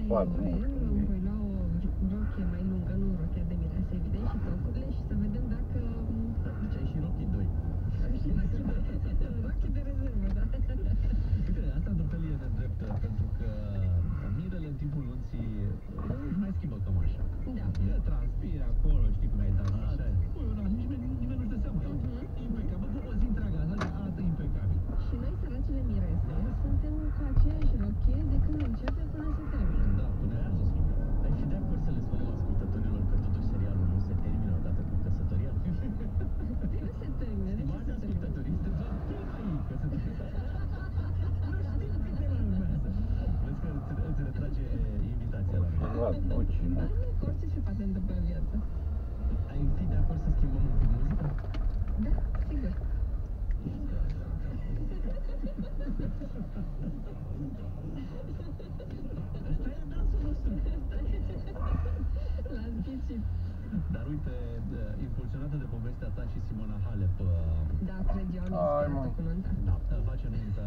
4, nu știu. Voi lua o rochie mai lungă, nu rochia de mireasă, evident, și tocurile și să vedem dacă... Deci ai și rochii 2. Și rochii de rezervă, da. Uite, asta într-o fel e nedrept, pentru că mirele în timpul nunții mai schimbă cămașa. Da. Că transpiri acolo, știi cum ai dansat. Nimeni nu-și dă seama. Impecabil, după o zi întreagă, arată impecabil. Și noi, săracele mirese, suntem cu aceeași rochie de când începe până se termină. Da, până aia să sfârșit. Ai fi de acord să le spunem ascultătorilor că totuși serialul nu se termină odată cu căsătoria? Nu se termină, de ce Stimați se termină? ascultători, este doar prima ei căsătorie. Nu știm câte mai urmează. Vezi că îți retrage invitația la mine. La noci, nu. Dar nu, că orice se poate întâmpla în viață. Ai fi de acord să schimbăm un pic muzica? Da, sigur. Asta e dansul nostru. L-ați ghicit. Dar uite, impulsionată de povestea ta și Simona Halep, Da, cred eu, nu Hai, spun mă. asta cu nunta. face nuntă.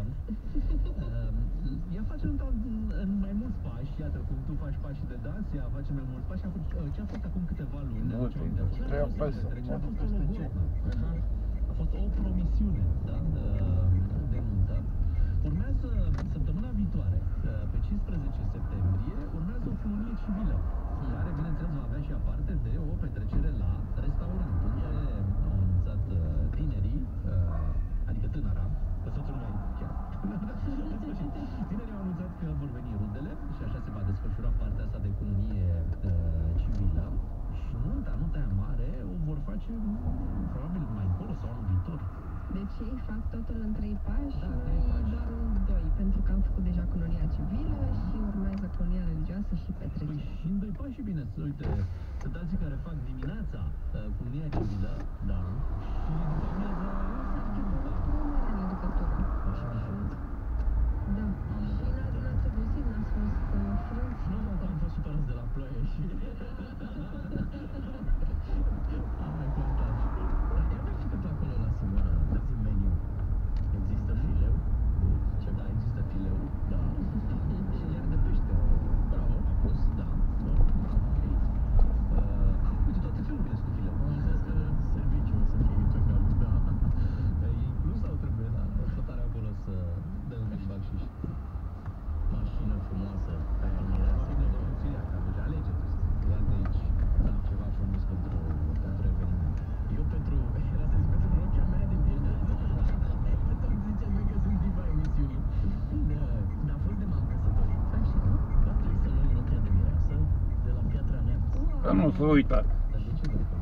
Ea face nuntă în mai mulți pași, iată cum tu faci pași de dans, ea face mai mulți pași. Ce a fost acum câteva luni? Nu, treia peste. A fost o logodnă. A fost o promisiune, da? De nuntă. Urmează săptămâna viitoare, pe 15 septembrie, urmează o cununie civilă, care, bineînțeles, va avea și aparte de o petrecere la restaurant, unde au anunțat tinerii, adică tânăra, că soțul nu mai chiar. Tinerii au anunțat că vor veni rudele și așa se va desfășura partea asta de cununie civilă. Și nunta aia mare o vor face probabil mai încolo sau anul viitor. Deci ei fac totul în 3 pași, Da, noi 3 pași. doar în 2, pentru că am făcut deja cununia civilă și urmează cununia religioasă și Păi petrecere. și în 2 pași, bine, uite, sunt alții care fac dimineața cununia civilă, da, și după amiaza nunta. Mare legătură. Așa mi-a făcut. Da. Și n-ați obosit, n-ați fost frânți. Nu, că am fost supărați de la ploaie și... am mai contat. Dar ia mai fică pe acolo la Simona, dați-mi meniu. Există fileu? Ce da, există fileu, da. Și iar de pește. Bravo, a pus, da. Bun, ok. Uite, toate felurile sunt fileu. Am înțeles că serviciul o să fie impecabil, da. E inclus sau trebuie, da? Fătarea acolo să dă un pic bacșiș. Mașină frumoasă, pentru mireasă, de domnția, că atunci alegeți, luați de aici, da, ceva frumos pentru eveniment. Eu pentru, era să zic, pentru rochia mea de bine, tot ziceam eu că sunt diva emisiunii. Mi-a fost de m-am căsătorit. Așa. Va trebui să luăm rochia de mireasă de la Piatra Neamț. Că nu se uită. Dar de ce vreau?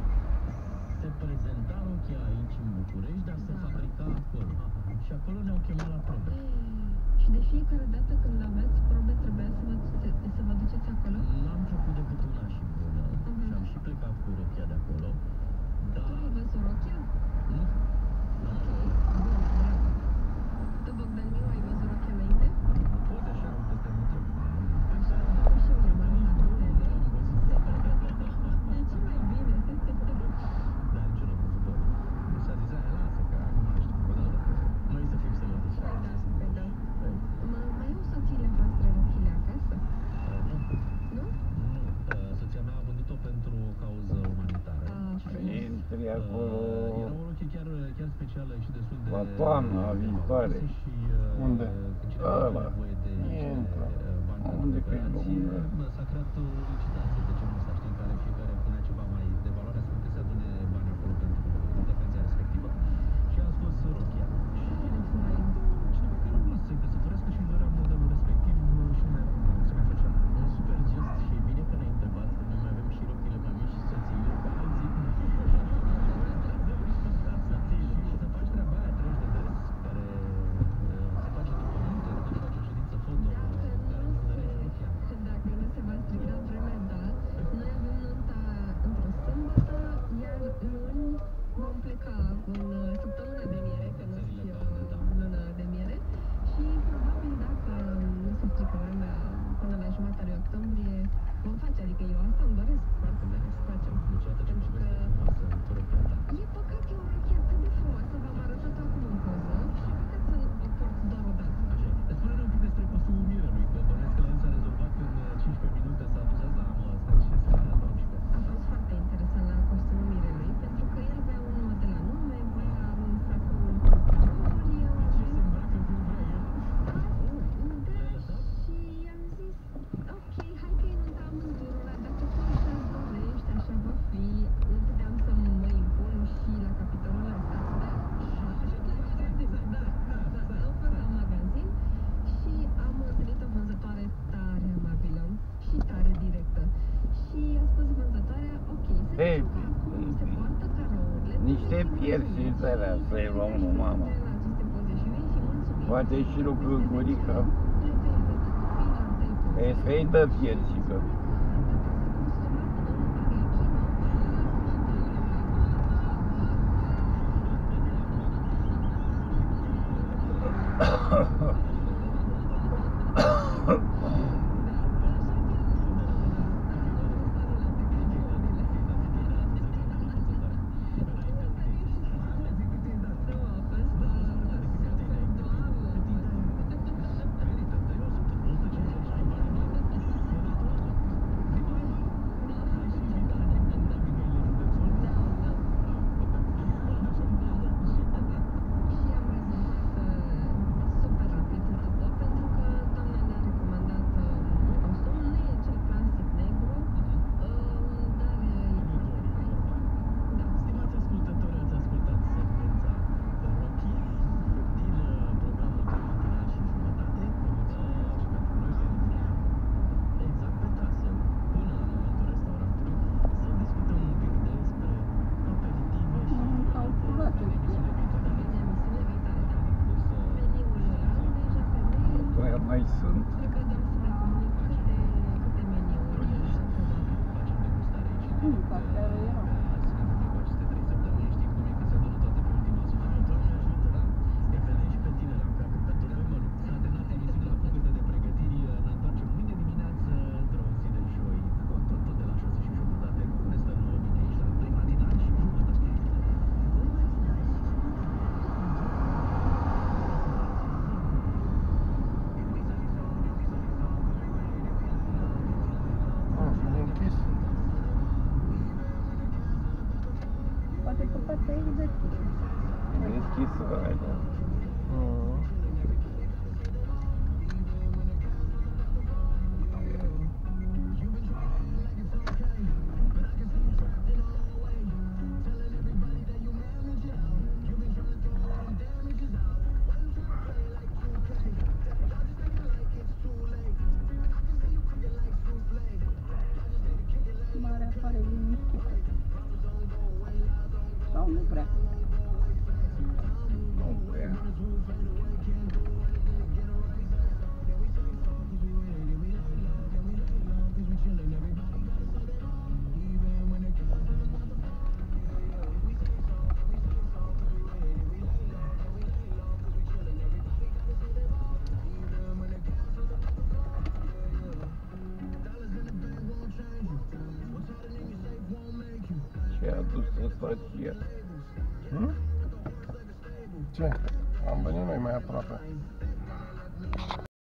Se prezenta rochia aici în București, dar se fabrica acolo. Și acolo ne-au chemat la probe. Și de fiecare dată când aveați probe, trebuia să vă duceți acolo? N-am făcut decât una și bună și am și plecat cu rochia de acolo. Dar Tu ai văzut rochia? nu. Ok. Bun, bravo. Tu, Bogdaniu, ai văzut rochia înainte? Nu pot așa, peste multe. Așa, am făcut și eu, i-am arătat pe tele. Am văzut. Deci e mai bine. Dar nici eu n-am văzut bă. S-a zis, aia, lasă, că acum știu, vă dau rochia. Noi să fim sănătoși. Păi da. Mai au soțiile voastre rochile acasă? Nu, Nu? nu. Soția mea a vândut-o pentru o cauză umanitară. Intri acolo Era o rochie chiar specială și destul de... la toamna viitoare. Și, Unde? cineva are Ăla. nevoie de niște Intră. bani Unde pentru pe operație. lungă? S-a creat o licitație de genul ăsta, știi, în care fiecare punea ceva mai de valoare, astfel încât să adune bani acolo pentru intervenția respectivă. Și a scos rochia. Deci mai... Cineva care nu se căsătorească și îmi dorea modelul respectiv și se mai făcea. Un super gest și e bine că ne-ai întrebat, că noi mai avem și rochile mai mici și soțiile pe alții. Și să faci treaba aia, treci de des, care se face după nuntă, când faci o ședință foto, care îți dărești rochia. Dacă nu se va strica vremea, da. Noi avem nunta într-o sâmbătă, te pierzi și țara să iei la unul, mama. Poate și lucruri gurică. E să-i dă piersică. Mai sunt. Poate că partea e deschisă. Deschisă, da. Marea pare liniștită. Sau nu prea. Nu prea. Ce a dus ăsta ție? Ce? Am venit noi mai aproape.